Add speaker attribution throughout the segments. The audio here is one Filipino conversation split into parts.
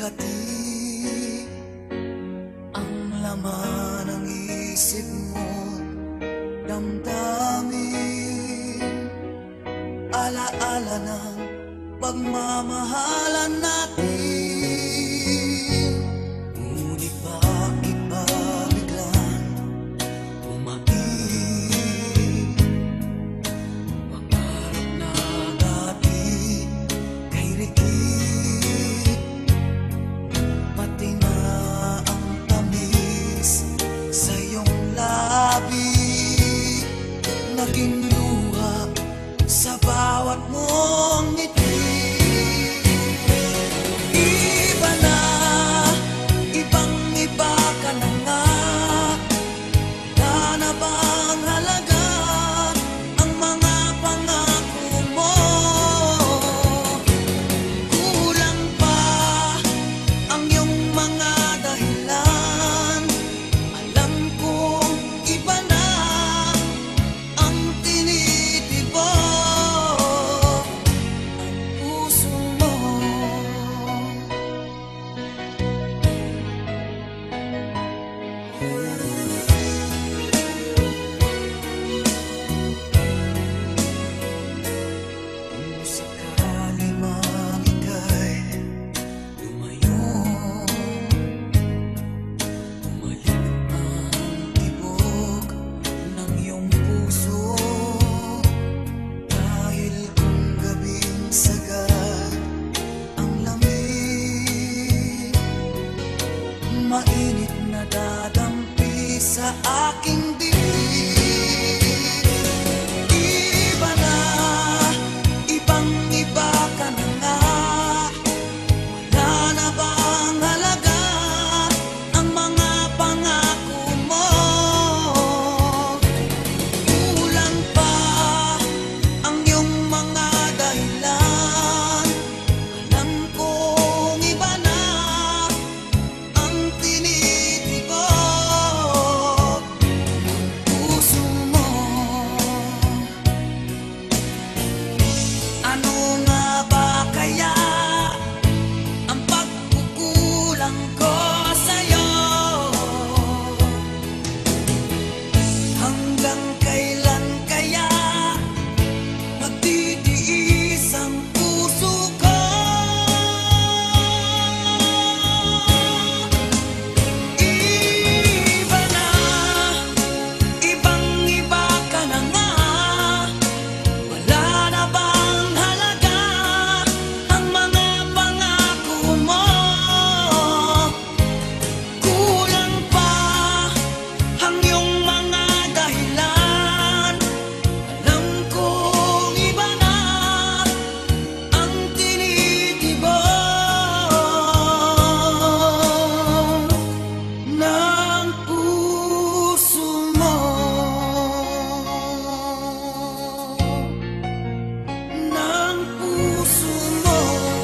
Speaker 1: Ikati ang laman ng isip mo, damdamin, alaala ng pagmamahalan natin. Ngunit bakit ba biglang umaib? Pangarap na dati kay Ricky, pati na ang tamis sa iyong labi, naging luha sa bawat mong ngiti. Iba na, ibang-iba ka na nga. Wala na bang halaga ang mga pangako mo? Kulang pa ang iyong mga dahilan. Alam kong iba na ang tinitibok ng puso mo. Kung sakali mang ika'y lumayo, bumalik ang tibok ng iyong puso. Dahil kung gabing sagad ang lamig, mainit na dadampi sa aking dibdib. Iba na, ibang-iba ka na nga. Wala na bang halaga ang mga pangako mo? Kulang pa ang iyong mga dahilan. Alam kong iba na ang tinitibok ng puso mo. Ano nga ba kaya ang pagkukulang ko sa'yo? Hanggang kailan kaya magtitiis ang puso ko? Iba na, ibang-iba ka na nga. Wala na bang halaga ang mga pangako mo? Kulang pa ang iyong mga dahilan. Alam kong iba na ang tinitibok ng puso mo. Ng puso mo.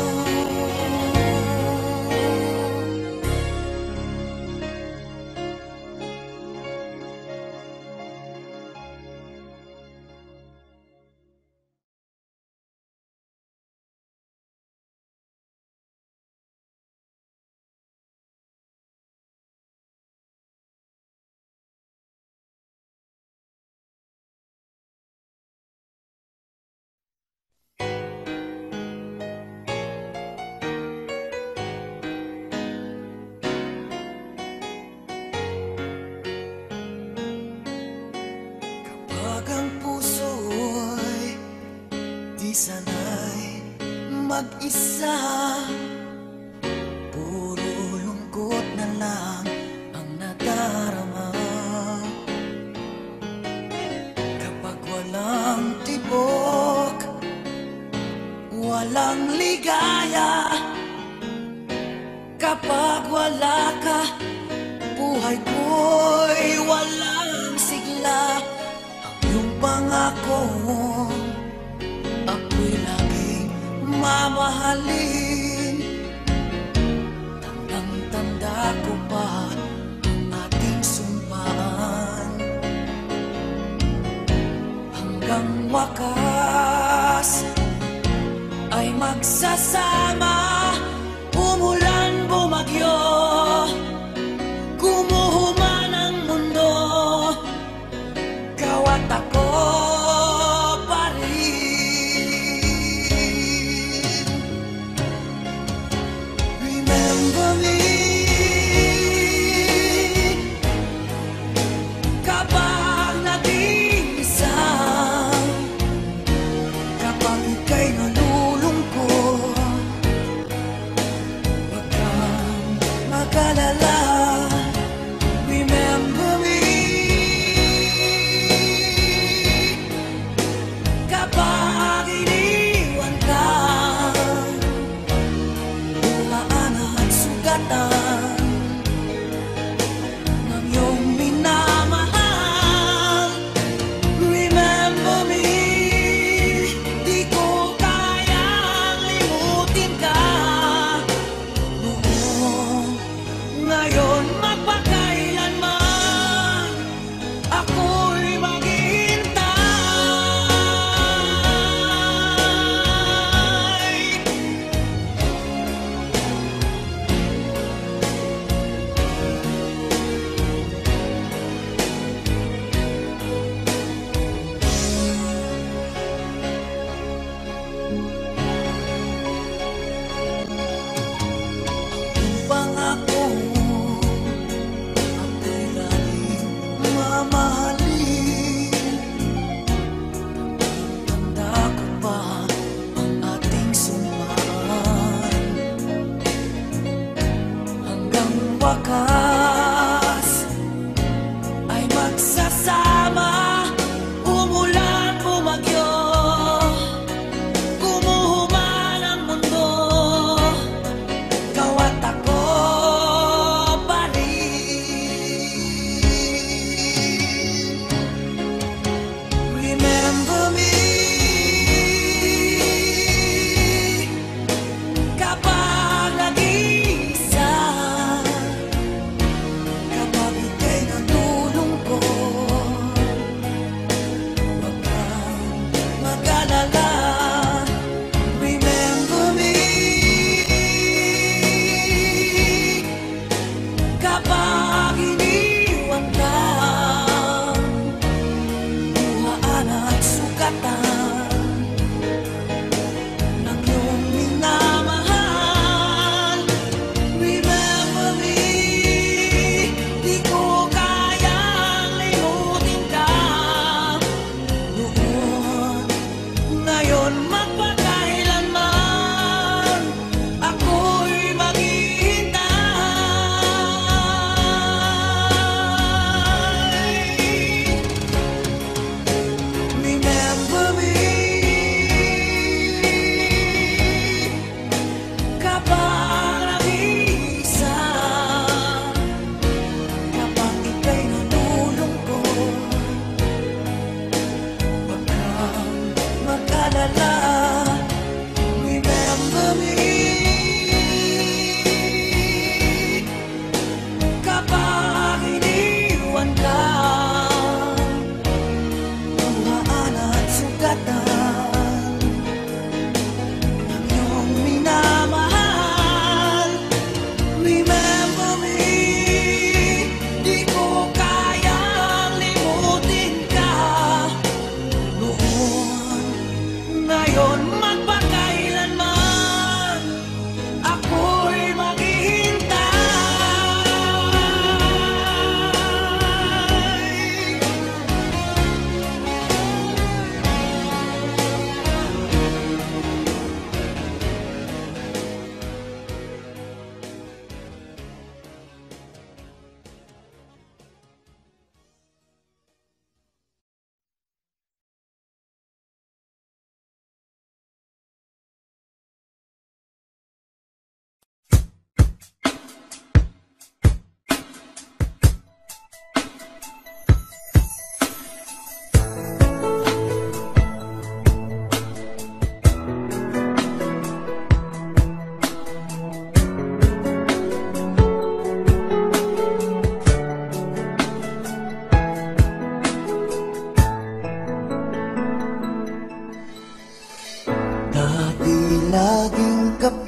Speaker 1: Kapag ang puso'y di sanay mag-isa, puro lungkot na lang ang nadarama. Kapag walang tibok, walang ligaya. Kapag wala ka, buhay ko'y walang sigla. Ang iyong pangako, ako'y laging mamahalin. Tandang-tanda ko pa ang ating sumpaan. Hanggang wakas ay magsasama, umulan,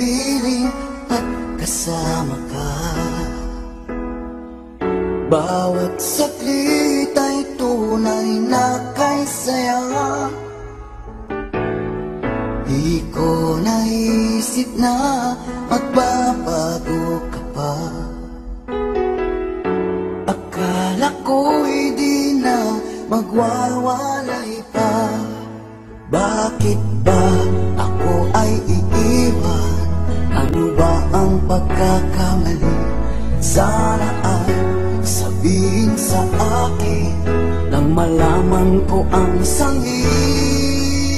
Speaker 1: piling at kasama ka. Bawat saglit ay tunay na kay saya. Di ko naisip na magbabago ka pa. Akala ko'y di na magwawalay pa. Bakit ba ako ay iiwan? Ano ba ang pagkakamali? Sana ay sabihin sa akin nang malaman ko ang sangit.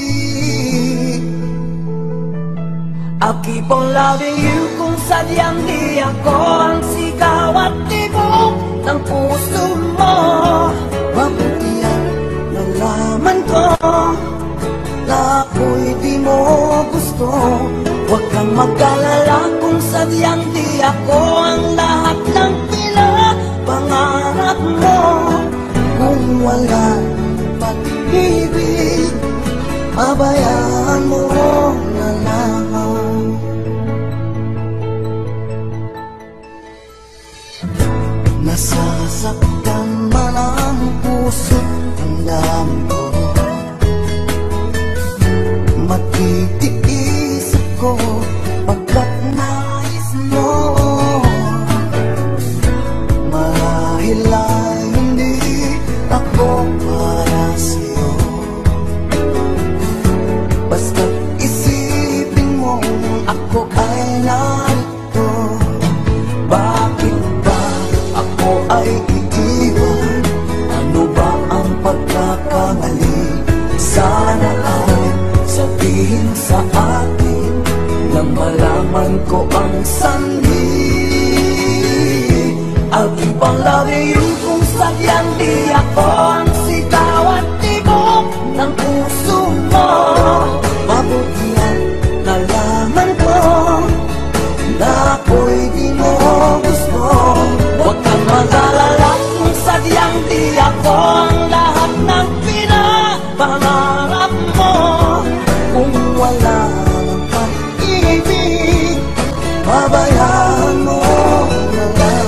Speaker 1: I'll keep on loving you kung sadyang di ako ang sigaw at tibok ng puso mo. Mabuti ang nalaman ko na ako'y di mo gusto. Huwag kang mag-alala kung sadyang di ako ang lahat ng pinapangarap mo. Kung wala pag-ibig, pabayaan mo na lang. Nasasaktan man ang puso't damdamin ko. Matitiis ako pagkat nais mo. Marahil ay hindi ako para sa'yo. Basta't isipin mo ako ay narito. Bakit ba ako ay iiwan? Ano ba ang pagkakamali? Sana ay sabihin sa akin nang malaman ko ang sanhi. I'll keep on loving you kung sadyang di ako ang sigaw at tibok ng puso mo. Mabuti ang nalaman ko na ako'y di mo gusto. Huwag kang mag-alala kung sadyang di ako ang lahat ng pinapangarap mo. Kung wala ng pag-ibig, pabayaan mo na lang.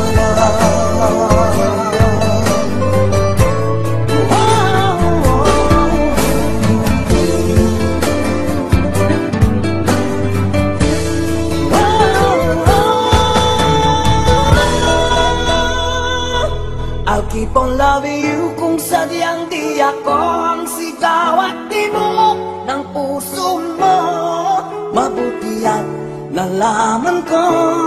Speaker 1: I'll keep on loving you kung sadyang di ako ang sigaw at tibok ng puso mo. Mabuti at nalaman ko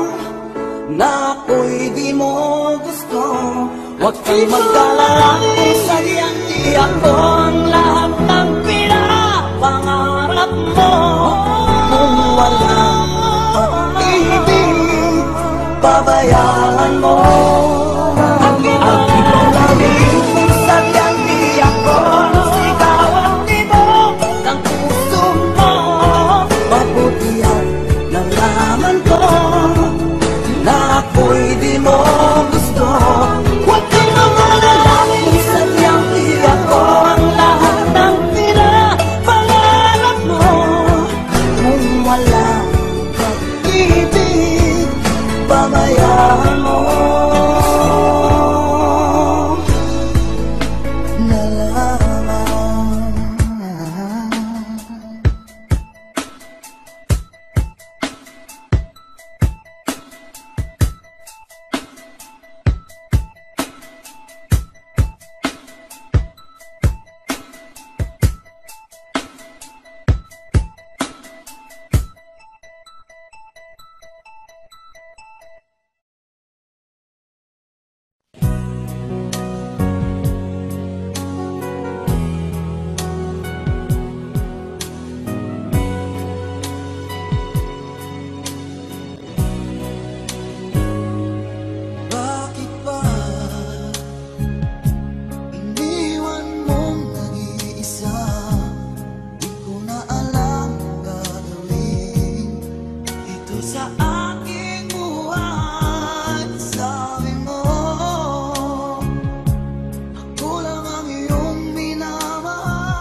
Speaker 1: na ako'y di mo gusto. Huwag kang mag-alala kung sadyang di ako ang lahat ng pinapangarap mo. Kung wala pag-ibig, pabayaan mo. I'll keep on loving you kung sadyang di ako ang sigaw at tibok ng puso mo. Mabuti at nalaman ko na ako'y di mo gusto. Huwag kang mag-alala kung sadyang di ako ang lahat ng pinapangarap mo. Kung wala pag-ibig, pabayaan mo.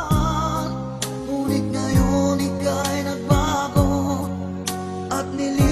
Speaker 1: Nili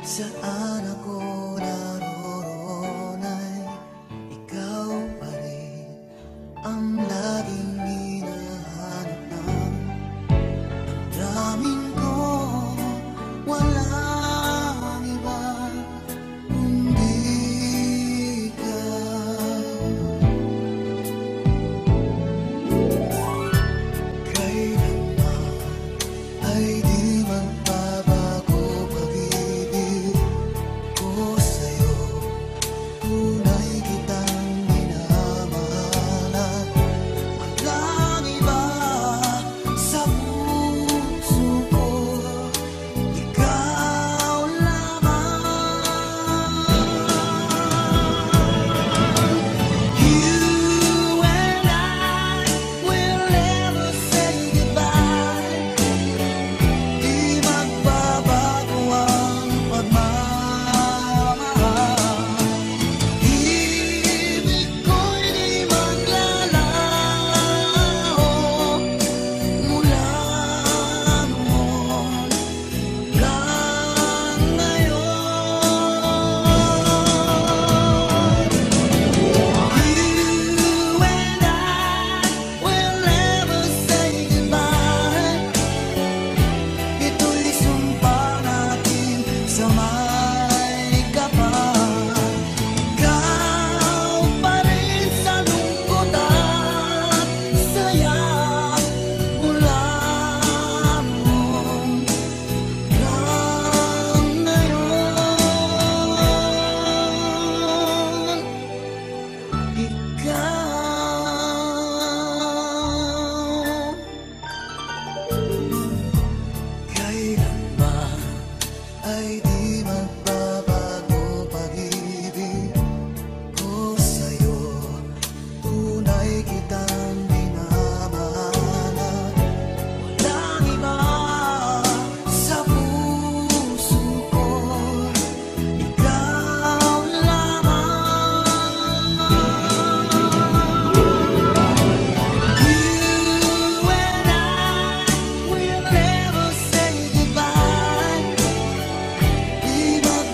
Speaker 1: Saan ako naroon ay ikaw pa rin ang laging hinahanap ng damdamin ko. Walang iba kundi ikaw. Kailanman ay di magbabago pag-ibig ko sa'yo. Tunay kitang minamahalan. Walang iba sa puso ko, ikaw lamang. You and I will never say goodbye. Di magbabago ang pagmamahal. Ibig ko'y di maglalaho mula noon hanggang ngayon. You and I will never say goodbye. Ito'y sumpa natin sa may kapal. Ikaw pa rin sa lungkot at saya mula noon hanggang ngayon. Ikaw. Kailanman ay di magbabago pag-ibig ko sa'yo. Tunay kitang minamahalan. Walang iba sa puso ko, ikaw lamang. You and I will never say goodbye. Di magbabago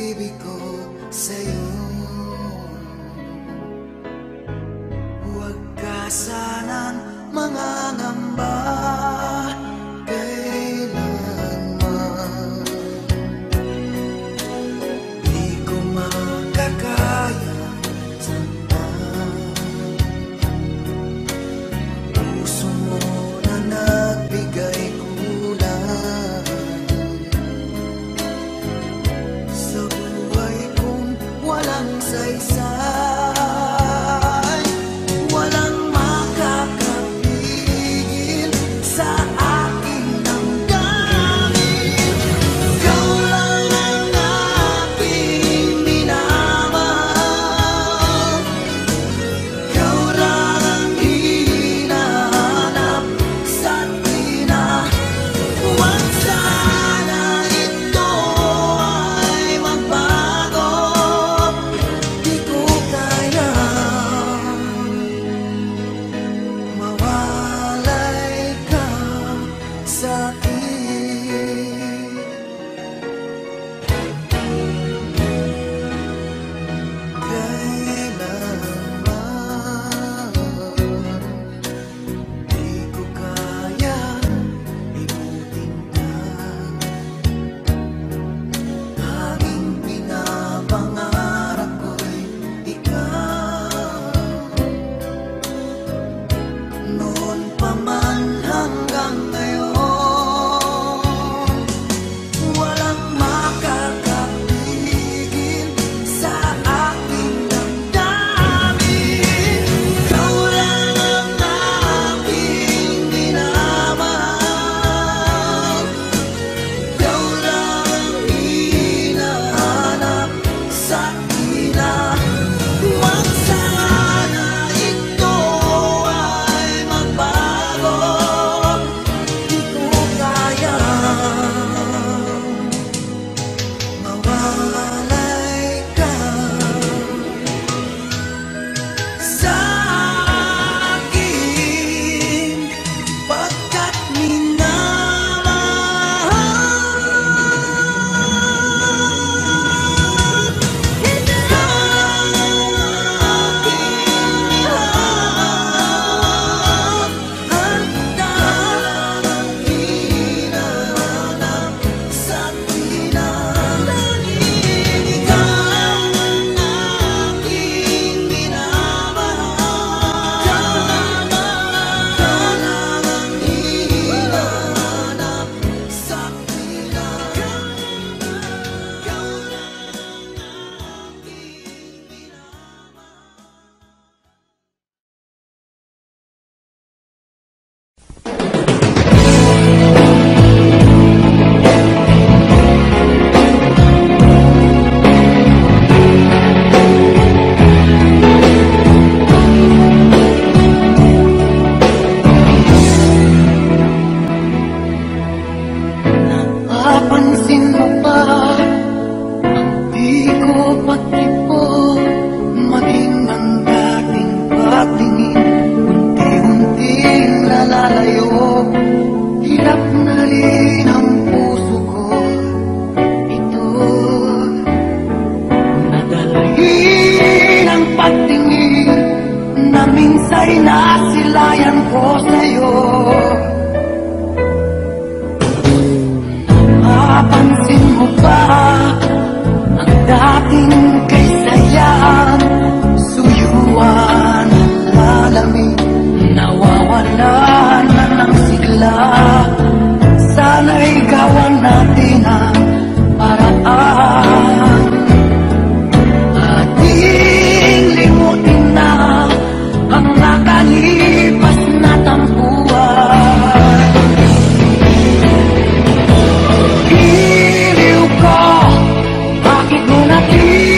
Speaker 1: pag-ibig ko sa'yo. Huwag ka sanang mangangamba kailanman. Di ko makakaya saktan puso mo na nagbigay kulang sa buhay kong walang saysay. Walang makakapigil sa aking damdamin. Ikaw lang ang aking minamahal. Ikaw lang ang hinahanap sa tina. Huwag sana ito ay magbago. Di ko kaya mawalay ka sa'kin. Kailanman di ko kaya limutin ka. Tanging pinapangarap ko'y ikaw. Noon pa man hanggang ngayon, walang makakapigil sa aking damdamin. Ikaw lang ang aking minamahal. Ikaw lang ang hinahanap sa ina. Huwag sana ito ay magbago. Di ko kaya mawalay ka sa akin pagkat minamahal. Ikaw lang ang aking minamahal. Handa lang ang hinahanap sa tina. Ikaw lang ang aking minamahal. Ikaw lang ang hinahanap sa tina. Ikaw lang ang aking napapansin mo ba ang di ko pagtipo? Maging ang dating patingin unti-unting lalalayo. Hirap na rin ang puso ko ito. Nadalahin ang pagtingin na minsa'y nasilayan ko sa'yo. Napapansin mo ba ang dating kaysayaan? Suyuan at lalamig, nawawala na ng sigla. Sana'y gawan natin ang paraan. Ating limutin na ang nakalipas na tampuan. Giliw ko, bakit mo natin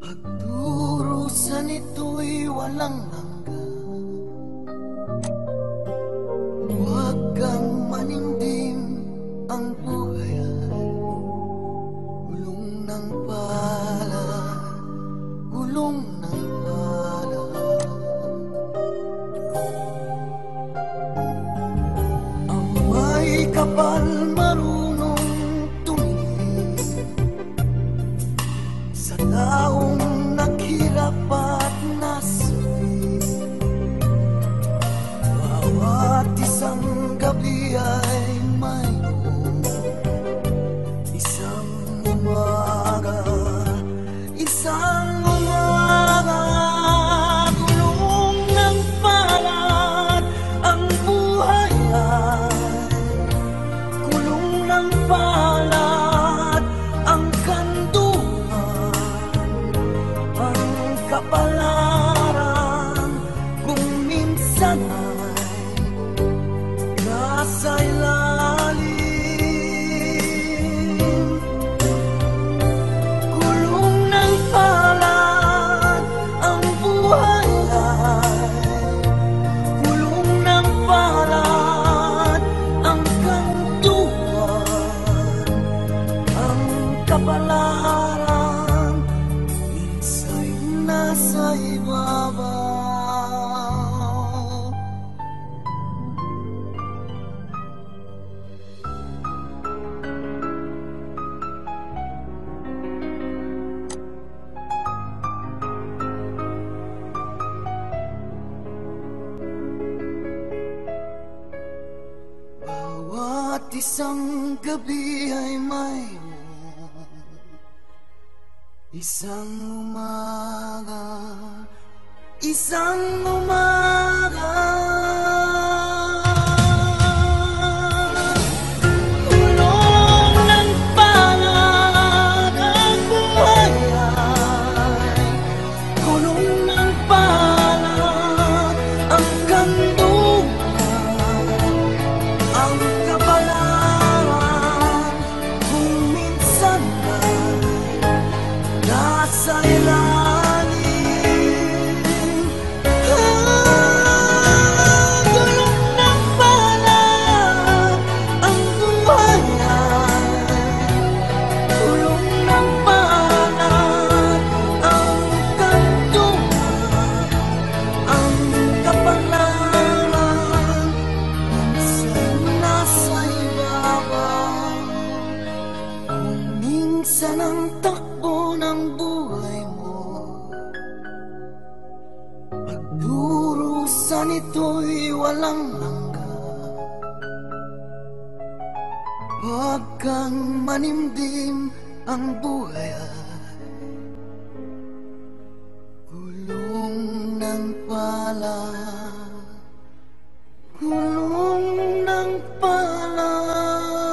Speaker 1: Pagdurusa nito'y walang hanggan. Huwag kang manindim, ang buhay ay gulong ng palad, gulong ng palad. Ang may kapal marunong tumingin sa taong naghirap at nasawi. Bawat isang gabi ay mayroong isang umaga, isang umaga. Gulong ng palad, ang buhay ay gulong ng palad, ang kanduhan, ang kapalaran. Kung minsan ay nasa ilalim, gulong ng palad, ang buhay ay gulong ng palad, ang kanduhan, ang kapalaran. Minsa'y nasa ibabaw. Bawat isang gabi ay mayroong isang umaga, isang umaga. Gulong ng palad, ang buhay ay gulong ng palad, ang kanduhan, ang kapalaran. Kung minsan ay nasa ilalim, gulong ng palad, ang buhay ay gulong ng palad, ang kanduhan, ang kapalaran. Minsan nasa ibabaw, kung minsan ang takbo ng buhay mo, pagdurusa nito'y walang hanggan. Huwag kang manimdim, ang buhay ay gulong ng palad, gulong ng palad.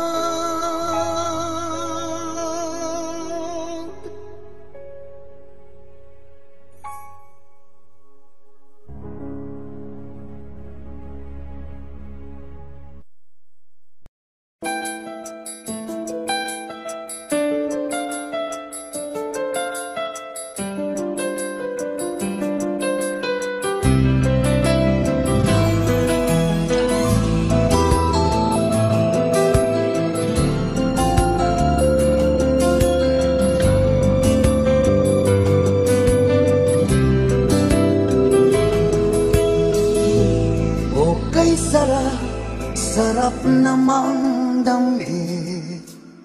Speaker 1: Okay, sarap, sarap namang damit.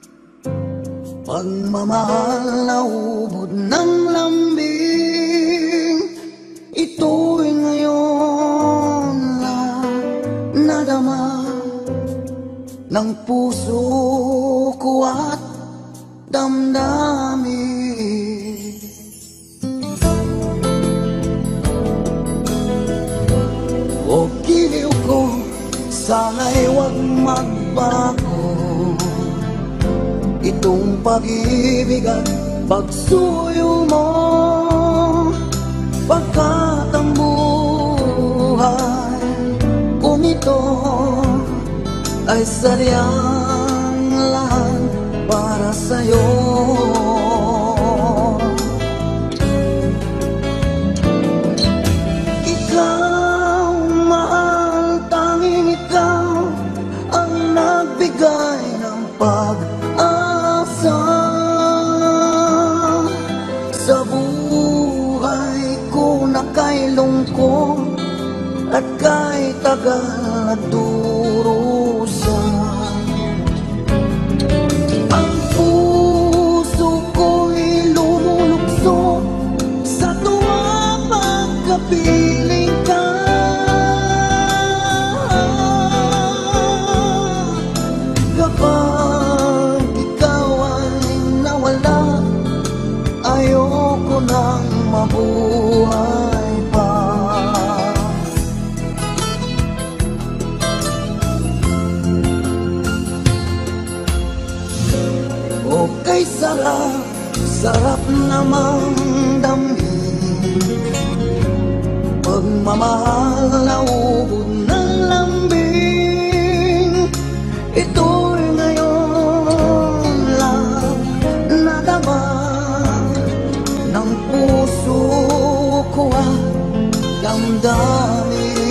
Speaker 1: Pagmamahal na ubod ng lambing, ito'y ngayon lang nadama ng puso ko at damdamin. O giliw ko, sana'y huwag magbago. Itong pag-ibig at pagsuyo mo, pagkat ang buhay kung ito ay sadyang lahat para sa'yo. buhay ko na kay lungkot at kay tagal at durusan. Ang puso ko'y lumulukso sa tuwang pagkapiling ka. Kapag ikaw ay nawala, ayoko nang mabuhay pa. Okay, sarap, sarap namang damhin pagmamahal na ubod ng lambing. Ito'y ngayon lang nadama ng puso ko at damdamin.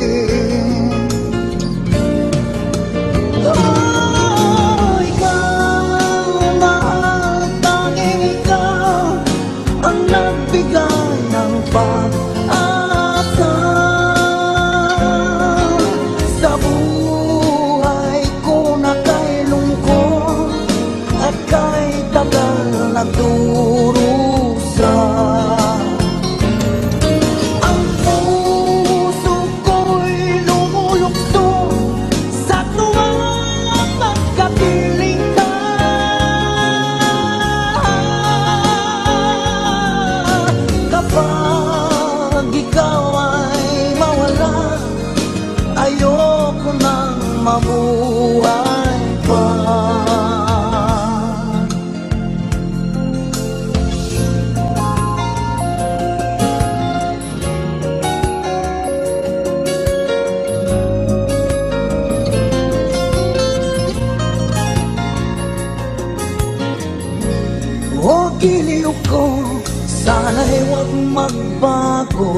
Speaker 1: Nagbigay ng pag-asa sa buhay ko na kay lungkot at kay tagal na durusa. Ang puso ko'y lumulukso sa tuwang pagkapiling ka. Kapag ikaw ay mawala, ayoko nang mabuhay pa. O giliw ko, sana'y huwag magbago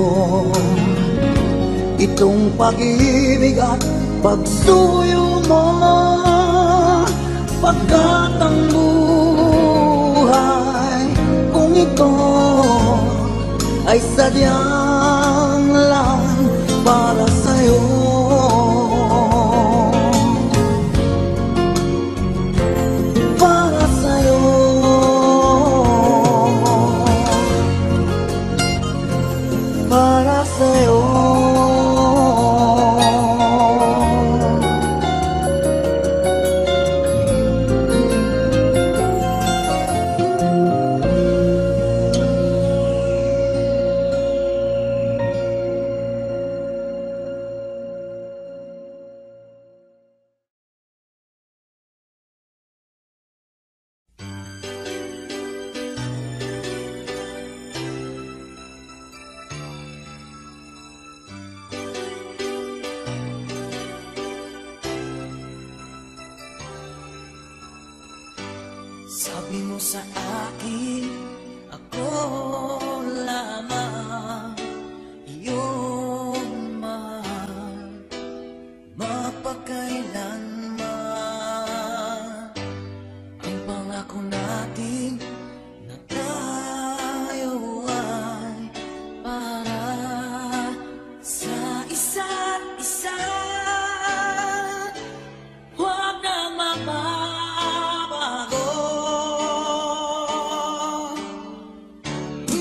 Speaker 1: itong pag-ibig at pagsuyo mo, pagkat ang buhay kung ito ay sadyang lang para sa'yo. Para sa'yo, para sa'yo. Sabi mo sa akin, ako lamang iyong mahal, mapagkailanman. Ang pangako natin na tayo ay para sa isa't isa. Huwag na mababago.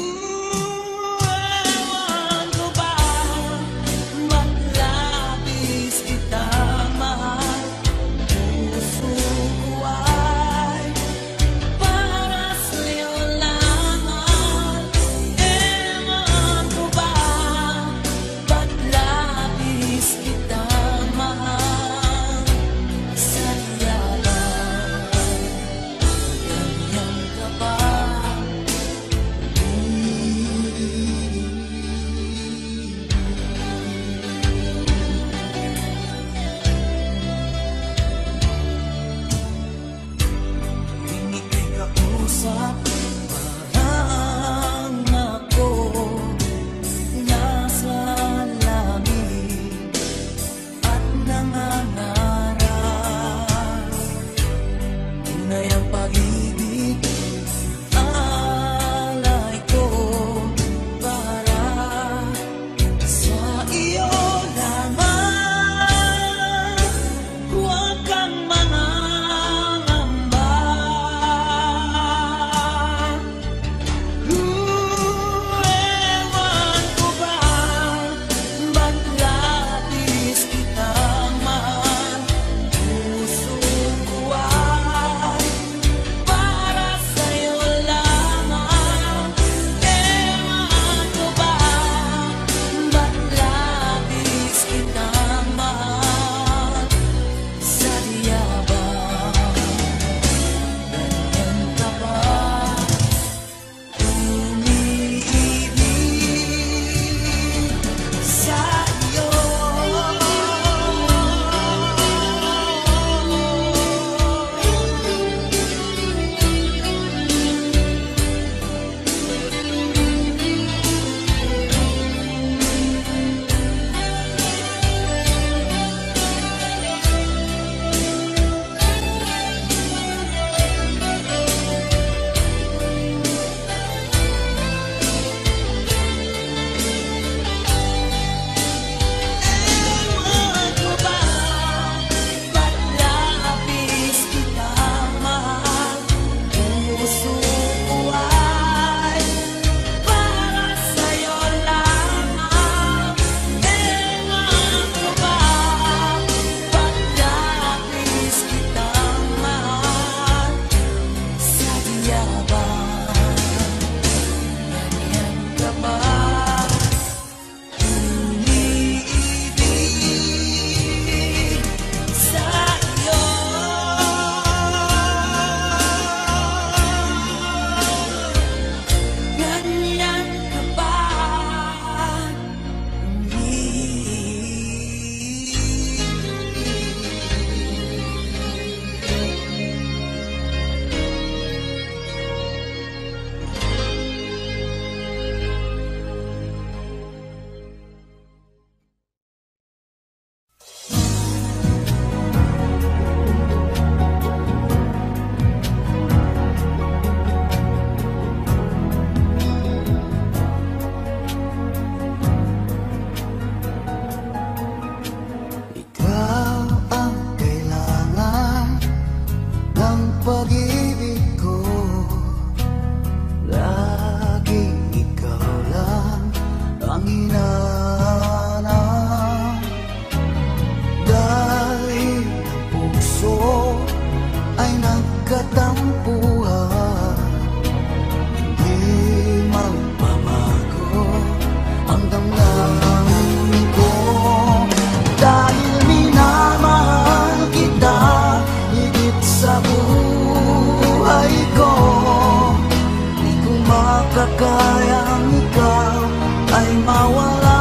Speaker 1: makakayang ikaw ay mawala.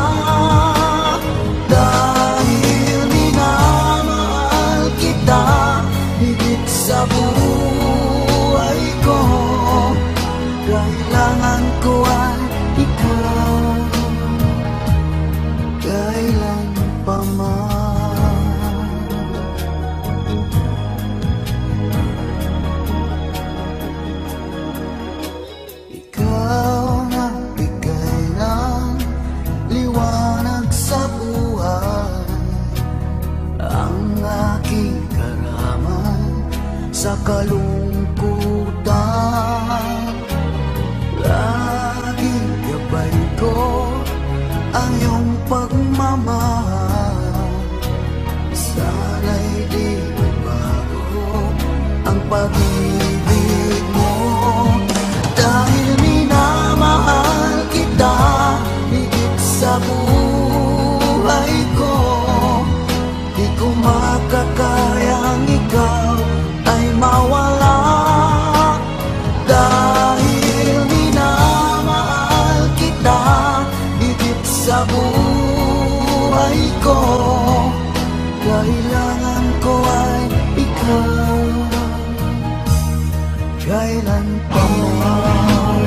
Speaker 1: Dahil minamahal kita higit sa buhay ko, kailangan ko ay ikaw, kailan pa man. Ikaw na bigay ng liwanag sa buhay, ang aking karaman sa kalungkutan. Laging gabay ko ang iyong pagmamahal, sana'y di magbago ang pag-ibig mo. Dahil minamahal kita higit sa buhay ko, di ko makakayang ikaw ay mawala. Dahil minamahal kita higit sa buhay ko, kailangan ko ay ikaw, kailan pa man.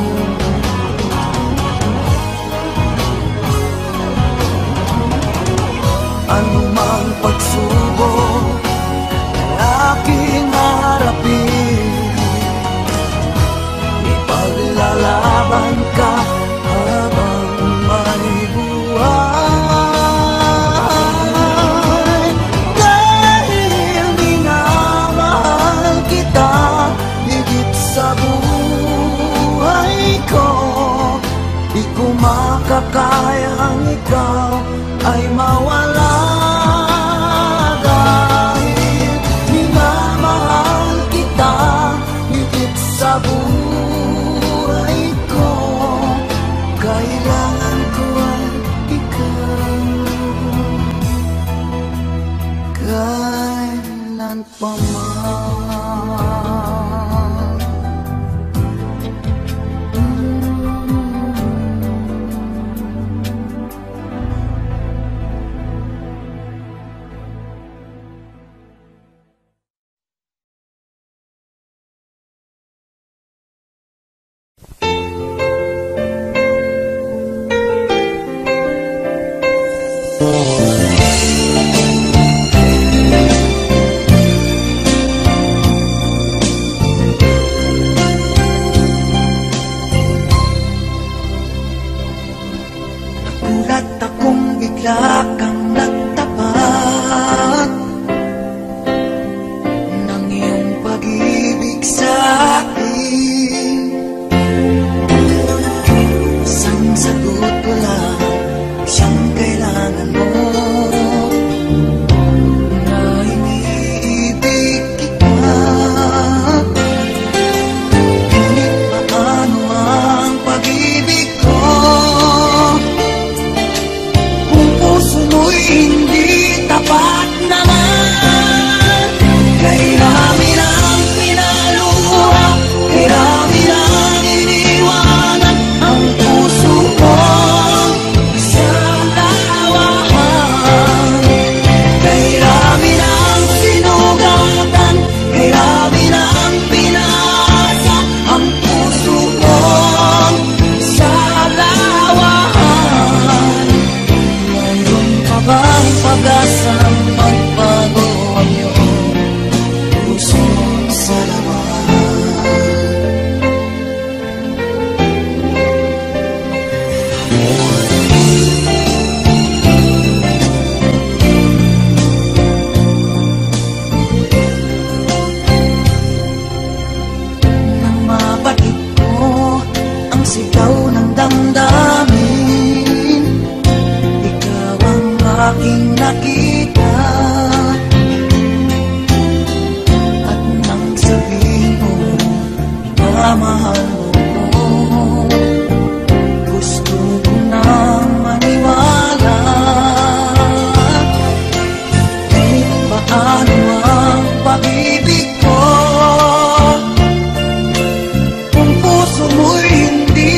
Speaker 1: Anumang pagsubok aking harapin, ipaglalaban ka habang may buhay. Dahil minamahal kita higit sa buhay ko, di ko makakayang ikaw ay mawala. Dahil minamahal kita higit sa buhay ko, kailangan ko ay ikaw, kailan pa man. Nagulat akong bigla kang nagtapat ng iyong pag-ibig sa akin. Isang sagot ko lang siyang kailangan mo, na iniibig kita. Ngunit paano ang pag-ibig ko kung puso mo'y hindi tapat naman? Kay rami ng pinaluha, kay rami ng iniwanan ang puso ko sa lawahan. Kay rami ng sinugatan, kay rami ng pinasa ang puso ko sa lawahan. Mayroon pa bang pag-asang magbago ang iyong puso sa laman? Nang mabatid ko ang sigaw ng damdamin, ikaw ang aking nakita. At nang sabihin mo na mahal mo, gusto ko nang maniwala. Kahit paano ang pag-ibig ko, kung puso mo'y hindi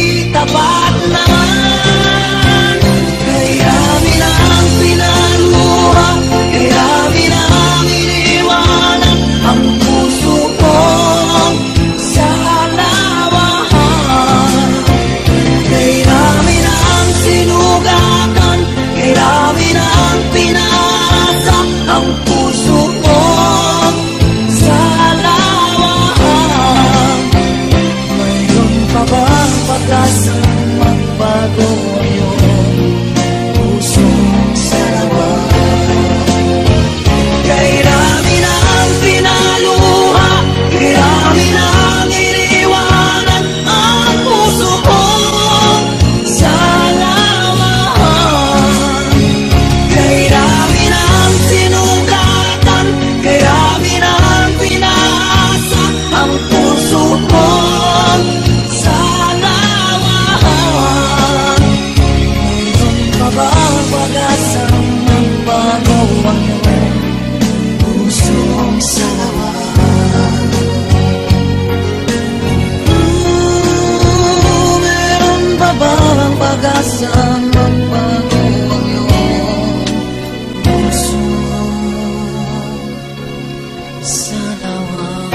Speaker 1: magbago ang iyong pusong salamat. Kay rami na ang pinaluha, kay rami na ang iniwanan ang puso ko. Salamat. Kay rami na ang sinugatan, kay rami na ang pinaasa ang puso ko. Salamat. Mayroon pa ba pag-asang magbago ang iyong pusong salamat? Meron pa ba ang pag-asang magbago ang iyong pusong salamat?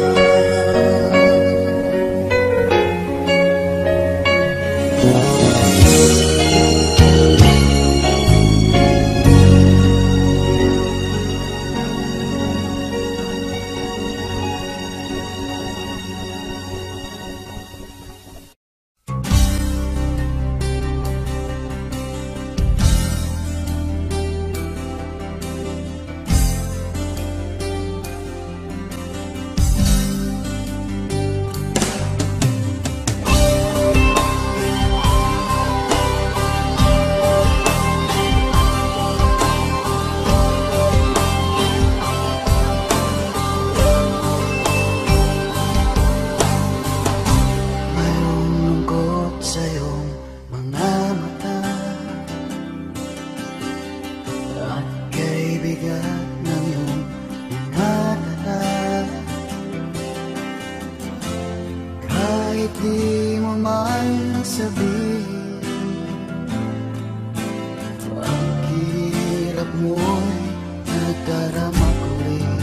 Speaker 1: Di mo man sabihin, ang hirap mo'y nagdarama ko rin.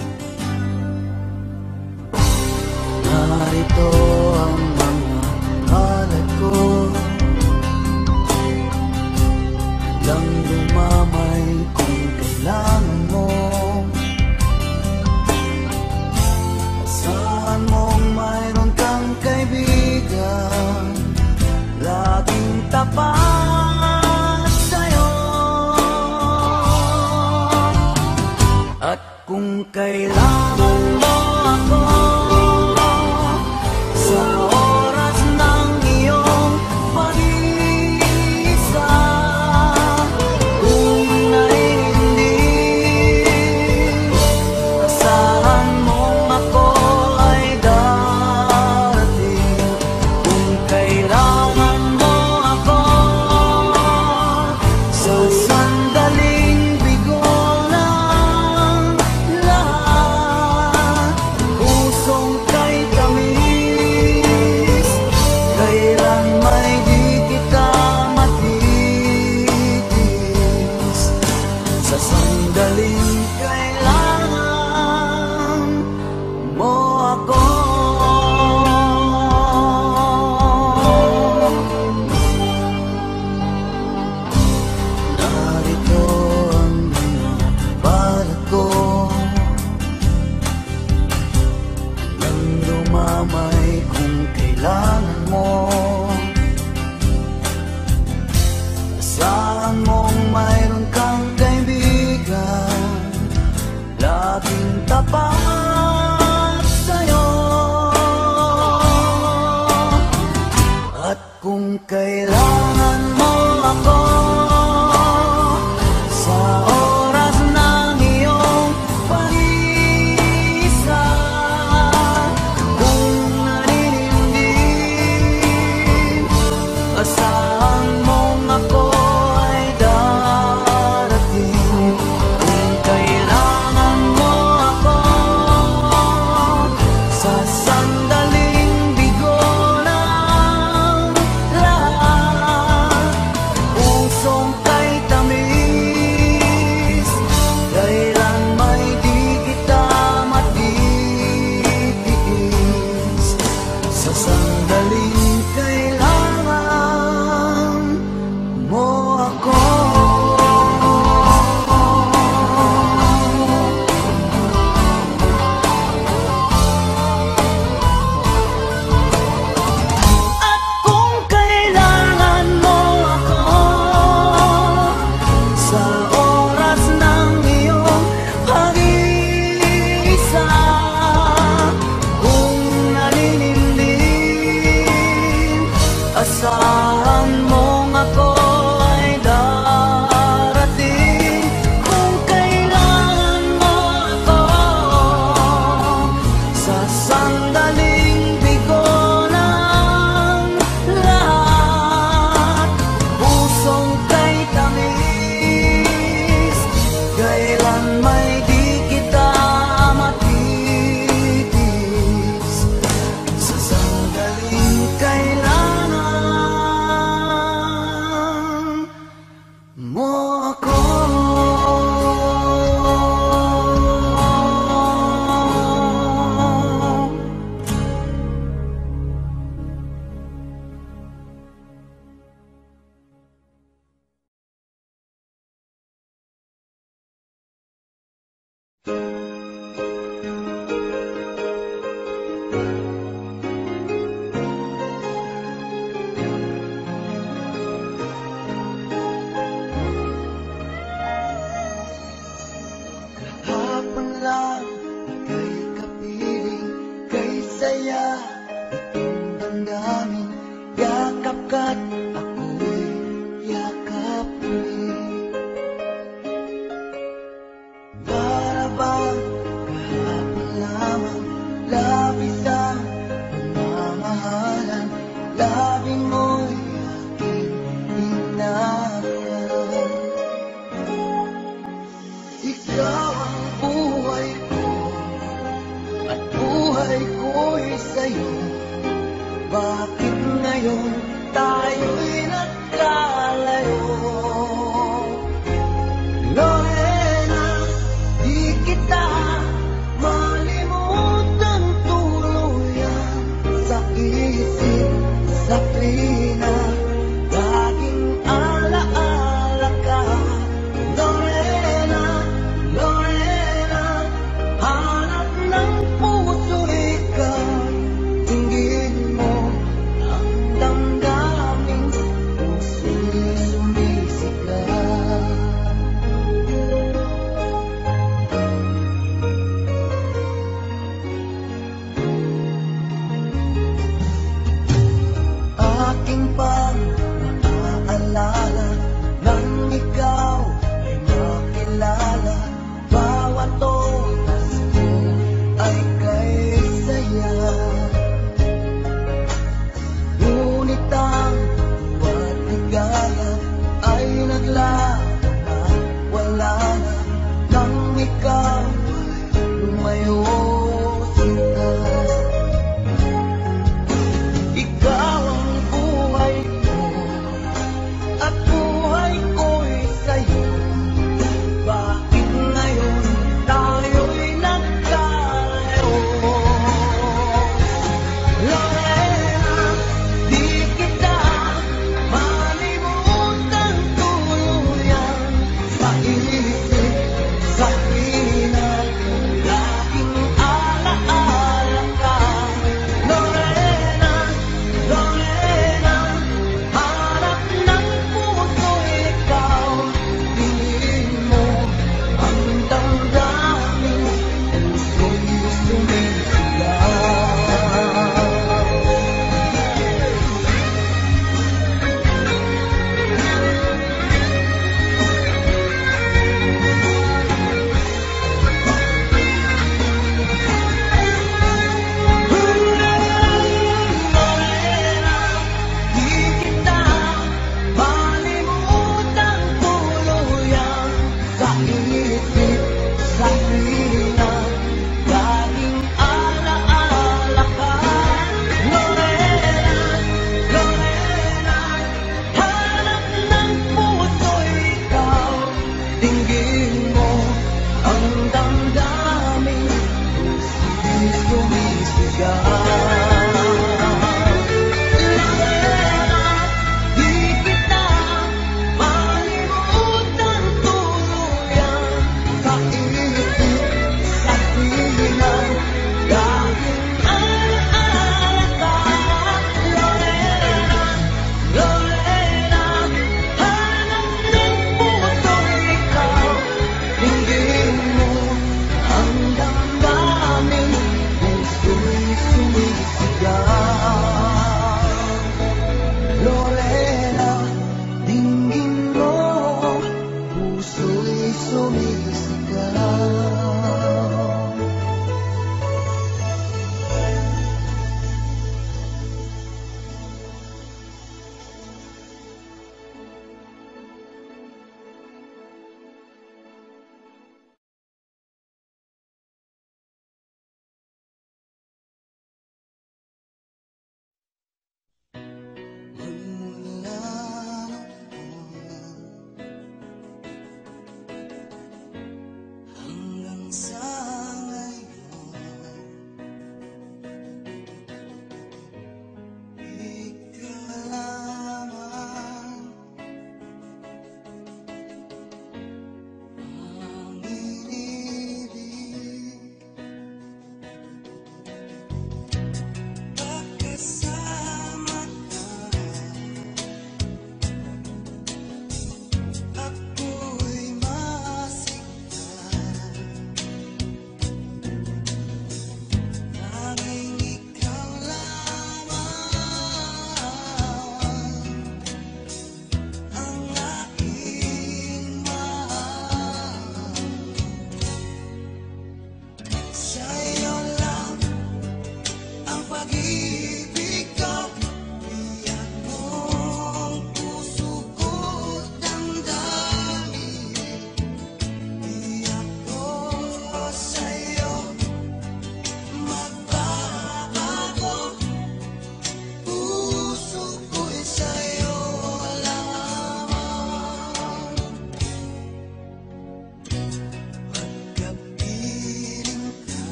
Speaker 1: Narito ang mga palad ko, lang lumamay kung kailangan mo. Saan mong mayroon kang kaibigan, laging tapat sa'yo. At kung kailangan mo ako sa oras ng iyong pag-iisa, kung naiindig, asahan mong ako ay darating. Kung kailangan mo ako sa sandaling bigo ng lahat, pusong kay tamis, kailan may di kita matitis. Sa sandaling kailangan mo ako, narito ang mga palad ko, nang lumamay kung kailangan mo. Asahan mong mayroon kang kaibigan, laging tapat sa'yo. At kung kailangan mo ako sa oras ng iyong pag-iisa, kung naninindig, asahan mong ako ay darating. Kung kailangan mo ako sa sandaling bigo ng lahat, pusong kay tamis, Asahan mong ako ay darating kung kailangan mo ako. Sa sandaling bigo ng lahat, pusong kay tamis, kailan may di kita matitis. Sa sandaling kailangan mo ako. Hapon lang, ika'y kapiling, kay saya, itong damdamin, yakap ka't ako'y yakap ulit. Para bang kahapon lamang, labis ang pagmamahalan, labing mo'y aking inakal. Ikaw ang buhay ko, at buhay ko'y sa'yo. Bakit ngayon tayo'y nagkalayo? Lorena, di kita malimutan tuluyan. Sa isip, sa plina, laging alaala ka. Lorena, Lorena, hanap ng puso ikaw. Tingin mo ang damdamin, puso'y sumisigaw. Aking pang naaalala nang ikaw ay makilala. Bawat oras ko ay kay saya. Ngunit ang bawat ligaya ay naglaan na wala na nang ikaw ay lumayo, sinta. Ikaw ang buhay ko, at buhay ko'y sa'yo.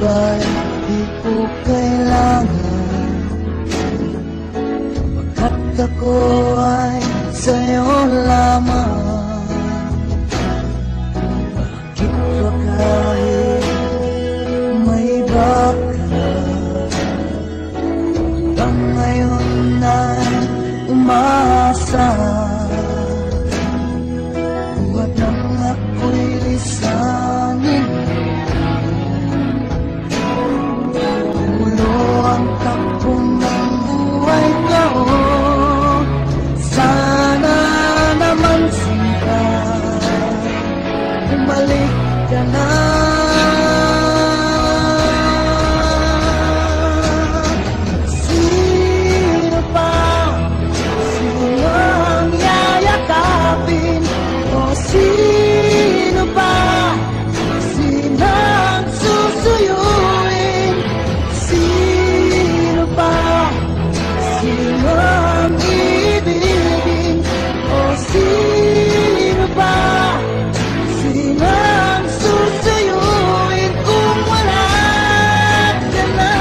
Speaker 1: ba'y di ko kailangan, pagkat ako ay sa'yo lamang. Bakit ba kahit may iba ka, hanggang ngayon ay umaasa? Buhat nang ako'y lisanin, ulo ang takbo ng buhay ko. Sana naman sinta, bumalik ka na. Sino pa, sino ang yayakapin? O sino pa, sino ang susuyuin? Sino pa, sino ang ibigin? O sino pa, sino ang susuyuin kung wala ka na?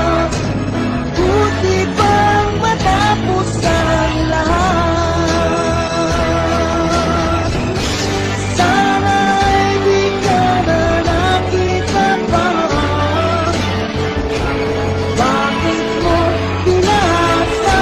Speaker 1: Buti bang matapos ang lahat? Sana'y di ka na nakita pa. Bakit mo pinasa?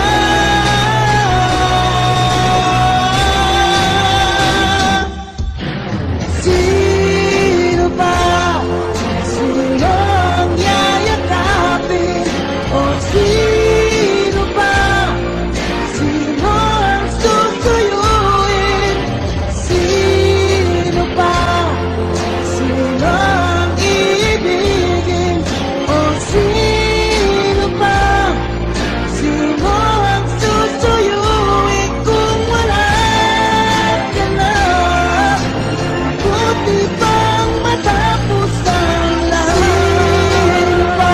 Speaker 1: Sino pa, sino ang yayakapin? O sino pa, sino ang susuyuin? Sino pa, sino ang ibigin? O sino pa, sino ang susuyuin kung wala ka na? Buti bang matapos ang lahat?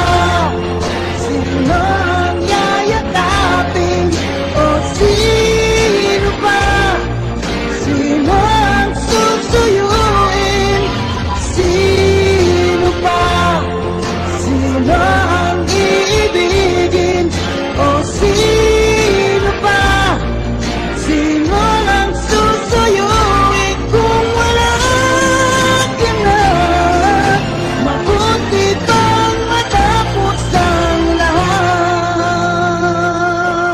Speaker 1: Sino ang yayakapin? O sino pa, sino ang susuyuin? Sino pa, sino ang ibigin? O sino pa, sino ang susuyuin kung wala ka na? Mabuti bang matapos ang lahat?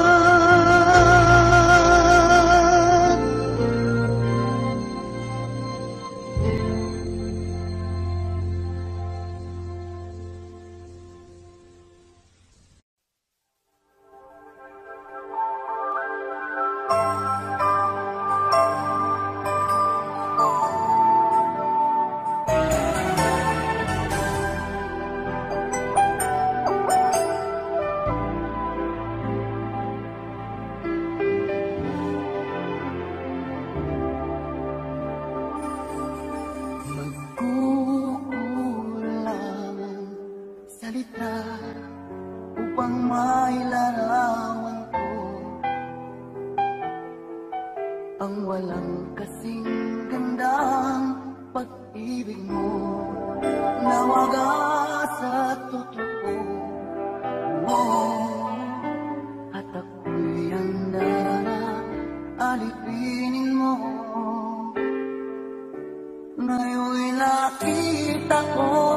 Speaker 1: Magkukulang ang salita upang mailarawan ko ang walang kasing gandang pag-ibig mo na wagas at totoo mo. At ako'y handa na alipinin mo. Ngayon'y nakita ko